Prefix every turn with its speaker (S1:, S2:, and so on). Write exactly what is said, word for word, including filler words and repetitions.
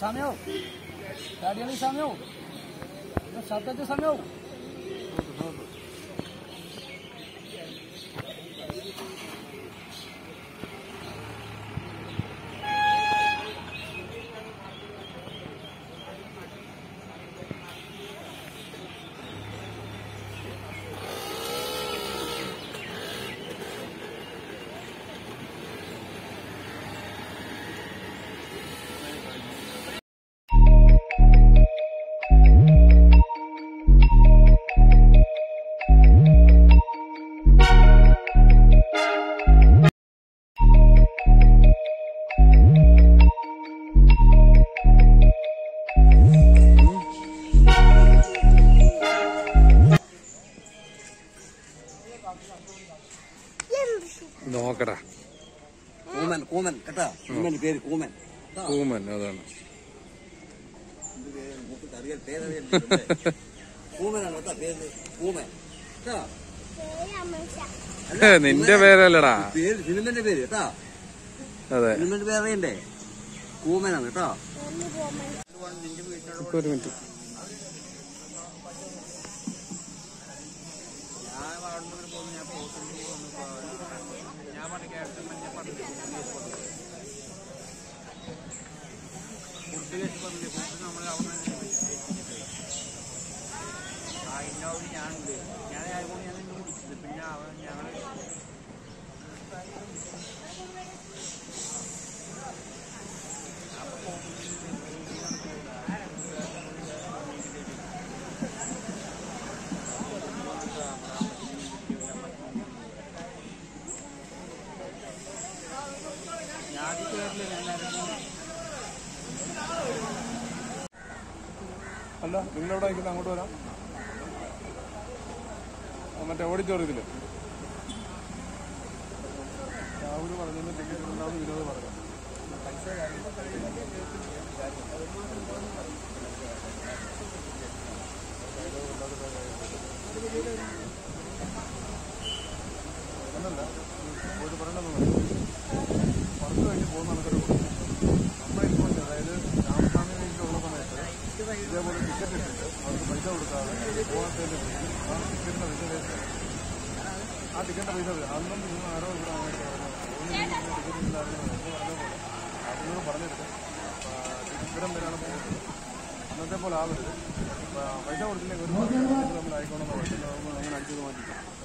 S1: सामने हो गाड़ी वाली सामने हो सात बजे सामने हो
S2: നോക്കടാ
S3: കൂമൻ കൂമൻ കേട്ടോ കൂമൻ പേര് കൂമൻ
S2: കൂമൻ അതാണ്
S3: കൂമനാണ് കേട്ടോ പേര് കൂമൻ കേട്ടോ
S2: നിന്റെ പേരല്ലടാ
S3: പേര് സിനിമന്റെ പേര് കേട്ടോ
S2: അതെ
S3: സിനിമന്റെ പേര് അറിയണ്ടേ കൂമനാണ് കേട്ടോ
S2: ഒരു മിനിറ്റ്
S3: ഞാനുണ്ട് ഞാൻ ആയതുകൊണ്ട് ഞാൻ ഇന്ന് കുടിച്ചത് പിന്നെ ഞങ്ങള്
S2: അല്ല നിങ്ങളെവിടെ നിൽക്കുന്നത് അങ്ങോട്ട് വരാം മറ്റേ ഓഡിറ്റോറിയത്തില് രാഹുൽ പറഞ്ഞിട്ട് ടിക്കറ്റ് ഉണ്ടാവും വിനോദ് പറഞ്ഞു എന്നല്ല പോയിട്ട് പറയണമെന്ന് പറഞ്ഞു പുറത്ത് കഴിഞ്ഞ് പോകുന്ന ആൾക്കാർ നമ്മളിപ്പോൾ അതായത് രാമസ്വാമിയിലുള്ള സമയത്ത് ഇതേപോലെ ടിക്കറ്റ് ഇട്ടിട്ട് അവർക്ക് പൈസ കൊടുക്കാതെ പോകാത്തതിൻ്റെ ആ ടിക്കറ്റിൻ്റെ പൈസ വേസ്റ്റ് ആ ടിക്കറ്റിൻ്റെ പൈസ അന്നും നിങ്ങൾ ആരോ ഇവിടെ അങ്ങോട്ട് പറഞ്ഞു ടിക്കറ്റ് ഇല്ലായിരുന്നു എന്ന് പറഞ്ഞ പോലെ അതിനോട് പറഞ്ഞിട്ട് ഇത്തരം പേരാണ് പോകുന്നത് അന്നത്തെ പോലെ ആവരുത് പൈസ കൊടുത്തില്ലെങ്കിൽ ഒരു നമ്മൾ ആയിക്കോണമെന്ന് പറ്റുന്ന അങ്ങനെ അടിച്ചത് മാറ്റിക്കും